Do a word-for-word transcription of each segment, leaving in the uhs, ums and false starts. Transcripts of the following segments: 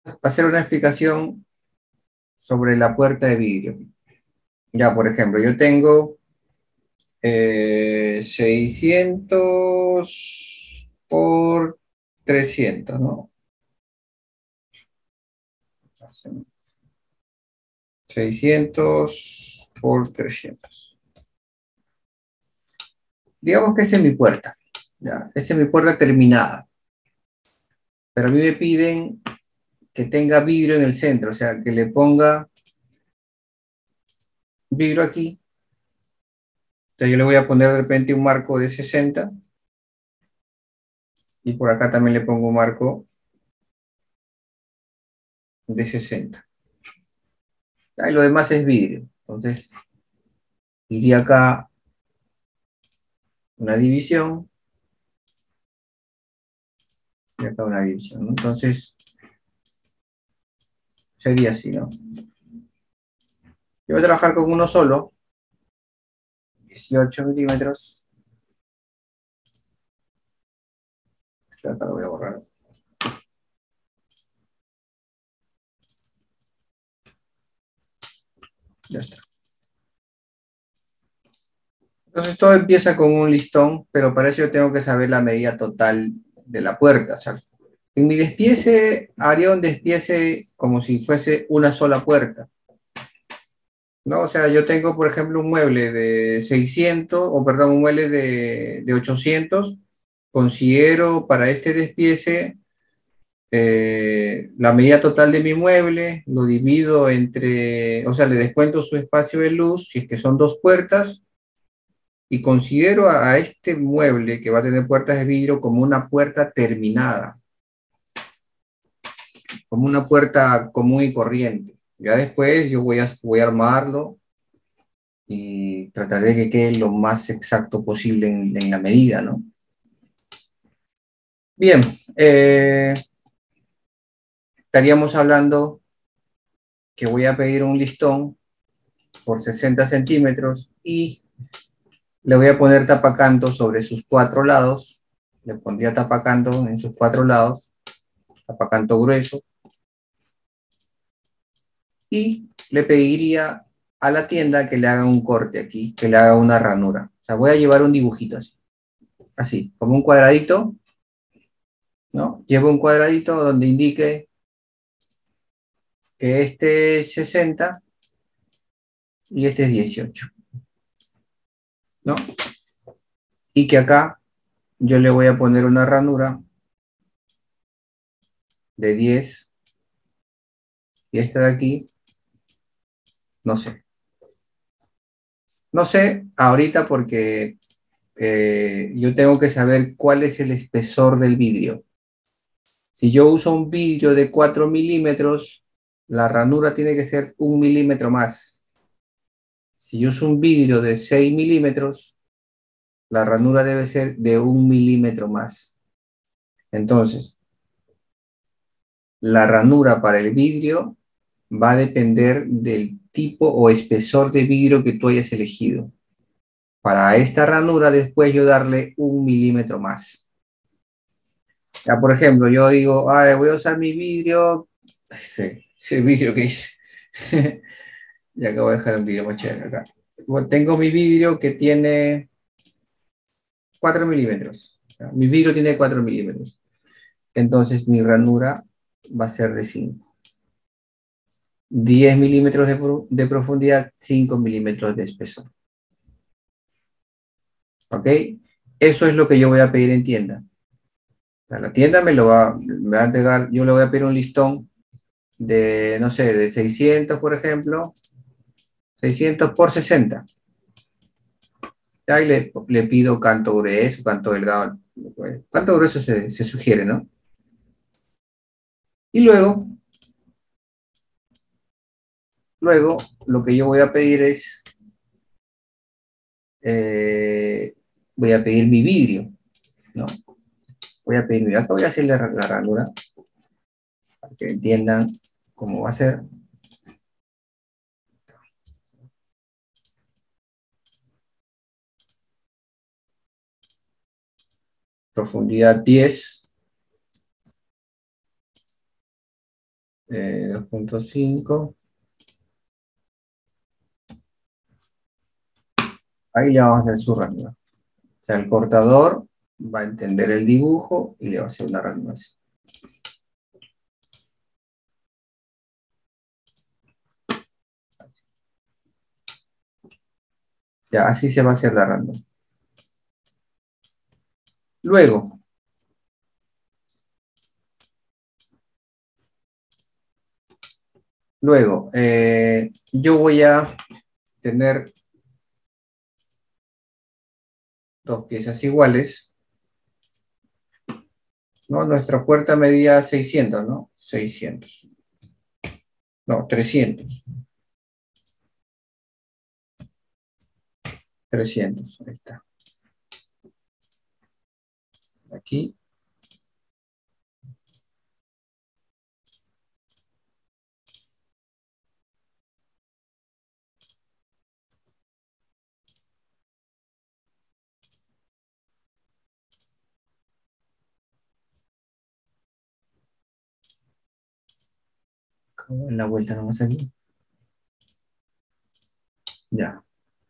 hacer una explicación sobre la puerta de vidrio. Ya, por ejemplo, yo tengo eh, seiscientos por trescientos, ¿no? seiscientos por trescientos. Digamos que esa es mi puerta. Ya, esa es mi puerta terminada. Pero a mí me piden que tenga vidrio en el centro, o sea, que le ponga vidrio aquí. Entonces yo le voy a poner de repente un marco de sesenta y por acá también le pongo un marco de sesenta. Y lo demás es vidrio. Entonces iría acá una división y acá una división, ¿no? Entonces sería así, ¿no? Yo voy a trabajar con uno solo, dieciocho milímetros. Acá lo voy a borrar. Ya está. Entonces todo empieza con un listón, pero para eso yo tengo que saber la medida total de la puerta. O sea, en mi despiece haría un despiece como si fuese una sola puerta, ¿no? O sea, yo tengo, por ejemplo, un mueble de seiscientos, o perdón, un mueble de, de ochocientos. Considero para este despiece eh, la medida total de mi mueble, lo divido entre, o sea, le descuento su espacio de luz, si es que son dos puertas, y considero a, a este mueble que va a tener puertas de vidrio como una puerta terminada, como una puerta común y corriente. Ya después yo voy a, voy a armarlo y trataré de que quede lo más exacto posible en, en la medida, ¿no? Bien, eh, estaríamos hablando que voy a pedir un listón por sesenta centímetros y le voy a poner tapacanto sobre sus cuatro lados. Le pondría tapacanto en sus cuatro lados, tapacanto grueso, y le pediría a la tienda que le haga un corte aquí, que le haga una ranura. O sea, voy a llevar un dibujito así, así, como un cuadradito, ¿no? Llevo un cuadradito donde indique que este es sesenta y este es dieciocho, ¿no? Y que acá yo le voy a poner una ranura de diez y esta de aquí, no sé. No sé ahorita porque eh, yo tengo que saber cuál es el espesor del vidrio. Si yo uso un vidrio de cuatro milímetros, la ranura tiene que ser un milímetro más. Si yo uso un vidrio de seis milímetros, la ranura debe ser de un milímetro más. Entonces, la ranura para el vidrio va a depender del tipo o espesor de vidrio que tú hayas elegido. Para esta ranura, después yo darle un milímetro más. Ya, por ejemplo, yo digo, ah, voy a usar mi vidrio, ese, ese vidrio que hice. Y acá voy a dejar un vidrio más chévere acá. Bueno, tengo mi vidrio que tiene cuatro milímetros. ¿Ya? Mi vidrio tiene cuatro milímetros. Entonces mi ranura va a ser de cinco. diez milímetros de, de profundidad, cinco milímetros de espesor. ¿Ok? Eso es lo que yo voy a pedir en tienda. O sea, la tienda me lo va, me va a entregar, yo le voy a pedir un listón de, no sé, de seiscientos, por ejemplo, seiscientos por sesenta. Ahí le, le pido canto grueso, canto delgado. Canto grueso se, se sugiere, ¿no? Y luego, luego, lo que yo voy a pedir es, eh, voy a pedir mi vidrio, ¿no? Voy a pedir, mira, acá voy a hacer la, la ranura para que entiendan cómo va a ser. Profundidad diez, eh, dos punto cinco. Ahí le vamos a hacer su ranura. O sea, el cortador va a entender el dibujo y le va a hacer una ranuración. Ya, así se va a hacer la ranura. Luego, luego eh, yo voy a tener dos piezas iguales, ¿no? Nuestra puerta medía seiscientos, ¿no? seiscientos. No, trescientos. trescientos, ahí está. Aquí. ¿Cómo en la vuelta nomás aquí? Ya.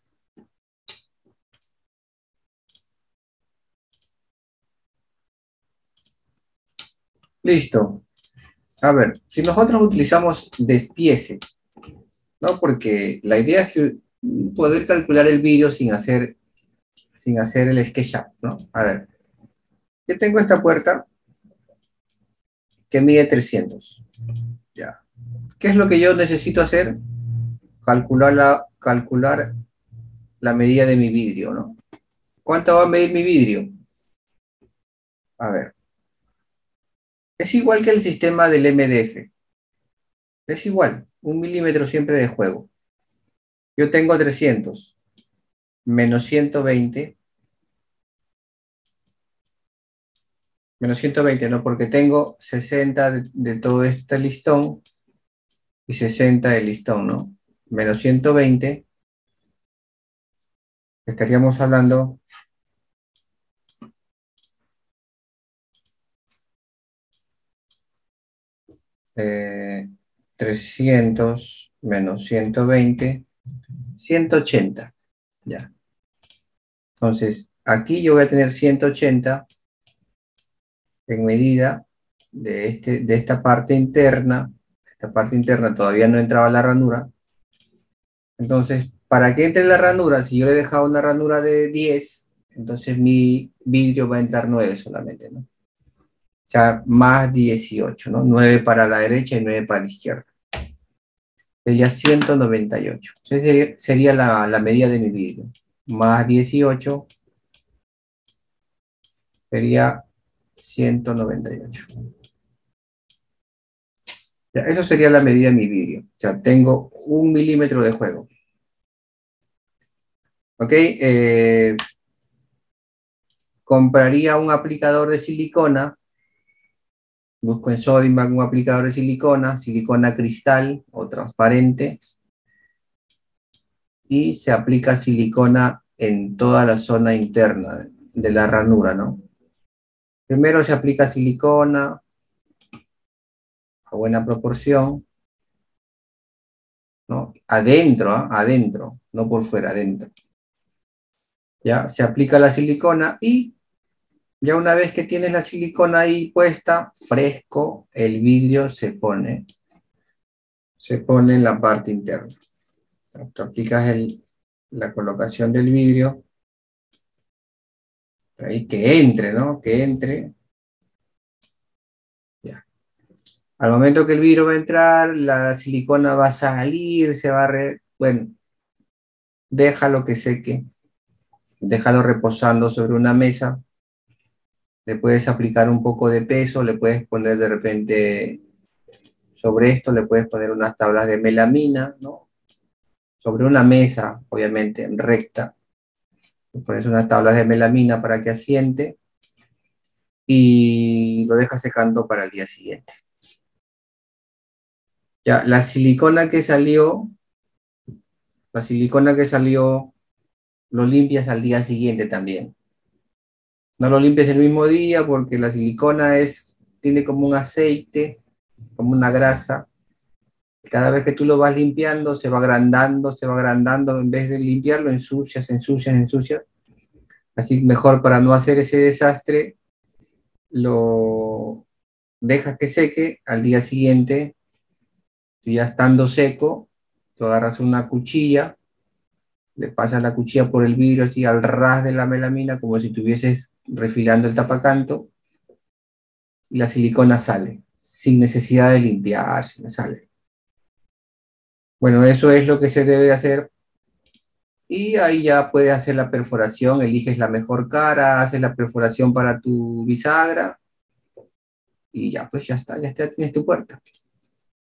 Listo. A ver, si nosotros utilizamos despiece, ¿no? Porque la idea es que poder calcular el vídeo sin hacer, sin hacer el SketchUp, ¿no? A ver, yo tengo esta puerta que mide trescientos. Ya. ¿Qué es lo que yo necesito hacer? Calcular la, calcular la medida de mi vidrio, ¿no? ¿Cuánto va a medir mi vidrio? A ver. Es igual que el sistema del M D F. Es igual, un milímetro siempre de juego. Yo tengo trescientos menos ciento veinte. Menos ciento veinte, ¿no? Porque tengo sesenta de, de todo este listón y sesenta del listón, ¿no? Menos ciento veinte. Estaríamos hablando eh, trescientos menos ciento veinte, ciento ochenta. Ya. Entonces, aquí yo voy a tener ciento ochenta en medida de, este, de esta parte interna. Esta parte interna todavía no entraba la ranura. Entonces, para que entre la ranura, si yo le he dejado una ranura de diez, entonces mi vidrio va a entrar nueve solamente, ¿no? O sea, más dieciocho, ¿no? nueve para la derecha y nueve para la izquierda. Sería ciento noventa y ocho. Sería, sería la, la medida de mi vidrio. Más dieciocho sería ciento noventa y ocho. Ya, eso sería la medida de mi vidrio. O sea, tengo un milímetro de juego. ¿Ok? Eh, compraría un aplicador de silicona. Busco en Sodimac un aplicador de silicona, silicona cristal o transparente, y se aplica silicona en toda la zona interna de la ranura, ¿no? Primero se aplica silicona a buena proporción, ¿no? Adentro, ¿eh? Adentro, no por fuera, adentro. Ya, se aplica la silicona y ya una vez que tienes la silicona ahí puesta, fresco, el vidrio se pone, se pone en la parte interna. Tú aplicas el, la colocación del vidrio, ahí que entre, ¿no? Que entre. Ya. Al momento que el vidrio va a entrar, la silicona va a salir, se va a... Re... Bueno, déjalo que seque, déjalo reposando sobre una mesa, le puedes aplicar un poco de peso, le puedes poner de repente sobre esto, le puedes poner unas tablas de melamina, ¿no? Sobre una mesa, obviamente, recta, le pones unas tablas de melamina para que asiente y lo dejas secando para el día siguiente. Ya, la silicona que salió, la silicona que salió, lo limpias al día siguiente también. No lo limpies el mismo día porque la silicona es, tiene como un aceite, como una grasa, Cada vez que tú lo vas limpiando, se va agrandando, se va agrandando, en vez de limpiarlo, ensucias, ensucias, ensucias. Así mejor para no hacer ese desastre, lo dejas que seque, al día siguiente, ya estando seco, tú agarras una cuchilla, le pasas la cuchilla por el vidrio así al ras de la melamina, como si estuvieses refilando el tapacanto, y la silicona sale, sin necesidad de limpiar, sin sale. Bueno, eso es lo que se debe hacer. Y ahí ya puedes hacer la perforación, eliges la mejor cara, haces la perforación para tu bisagra y ya, pues ya está, ya está, tienes tu puerta.